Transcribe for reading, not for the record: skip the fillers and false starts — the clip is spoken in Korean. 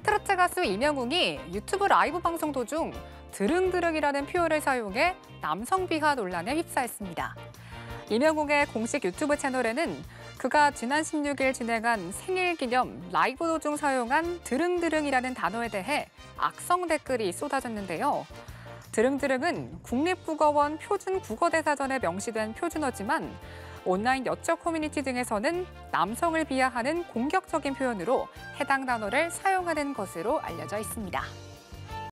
트로트 가수 이명웅이 유튜브 라이브 방송 도중 드릉드릉이라는 표현을 사용해 남성 비하 논란에 휩싸였습니다. 이명웅의 공식 유튜브 채널에는 그가 지난 16일 진행한 생일 기념 라이브 도중 사용한 드릉드릉이라는 단어에 대해 악성 댓글이 쏟아졌는데요. 드릉드릉은 국립국어원 표준국어대사전에 명시된 표준어지만 온라인 여적 커뮤니티 등에서는 남성을 비하하는 공격적인 표현으로 해당 단어를 사용하는 것으로 알려져 있습니다.